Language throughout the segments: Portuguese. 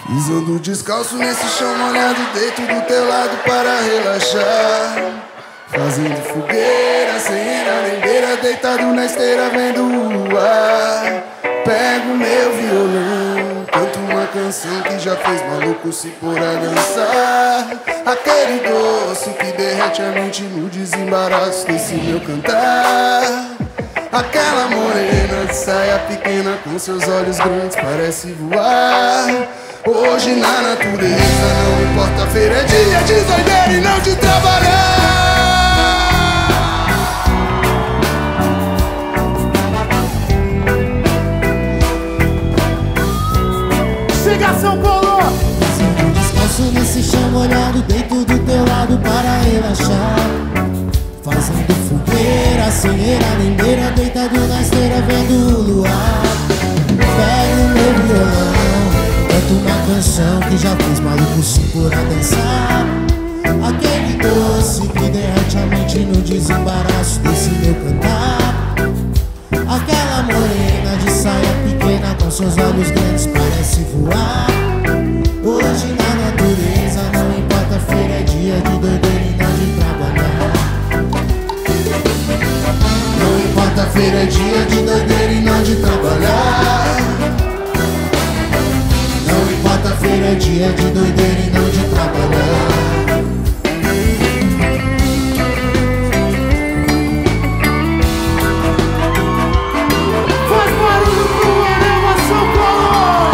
Pisando descalço nesse chão molhado, deito do teu lado para relaxar. Fazendo fogueira, sem renda nem beira, deitado na esteira vendo o luar. Pego meu violão, canto uma canção que já fez maluco se pôr a dançar. Aquele doce que derrete a mente no desembaraço desse meu cantar. Aquela morena de saia pequena com seus olhos grandes parece voar. Hoje na natureza não importa, a feira é dia de doideira e não de trabalhar. Chega São Paulo! Sinto descanso nesse chão molhado, deito do teu lado para relaxar. Fazendo fogueira, sem eira nem beira, deitado na esteira vendo o luar. Pego meu violão, canto uma canção que já fez maluco se pôr a dançar. Aquele doce que derrete a mente no desembaraço desse meu cantar. Aquela morena de saia pequena com seus olhos grandes parece voar. Hoje na natureza não importa, a feira é dia de doideira e não de trabalhar. Não importa, a feira é dia de doideira e não de trabalhar. Não importa, a feira é dia de doideira e não de trabalhar. Faz barulho pro Arema, São Paulo!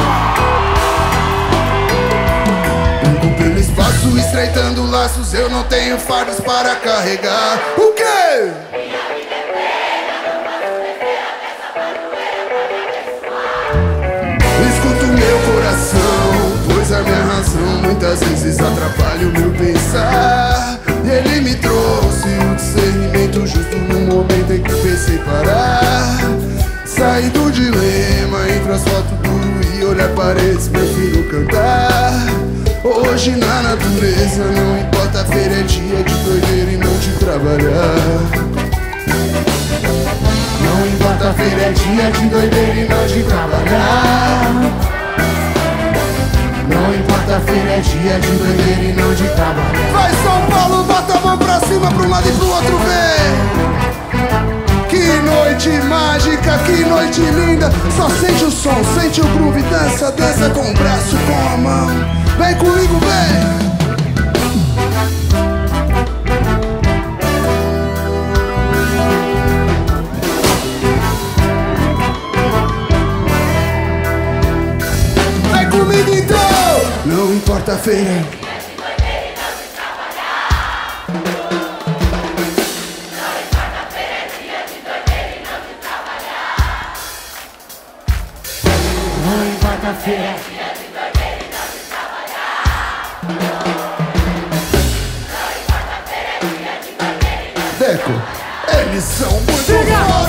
Ando pelo espaço estreitando laços, eu não tenho fardos para carregar. O quê? Escuto meu coração, pois a minha razão muitas vezes atrapalha o meu pensar. E ele me trouxe o discernimento justo no momento em que pensei parar. Saí do dilema entre asfalto duro e olhar paredes, prefiro cantar. Hoje na natureza não importa, a feira é dia de doideira e não de trabalhar. Não importa, a feira é dia de doideira e não de trabalhar. Não importa, a feira é dia de doideira e não de trabalhar. Vai São Paulo, bota a mão pra cima, pra um lado e pro outro, vem. Que noite mágica, que noite linda. Só sente o som, sente o groove, dança, dança com o braço, com a mão. Vem comigo, vem. Comigo então! Não importa a feira. Não importa, a feira. Deco, eles são muito fortes.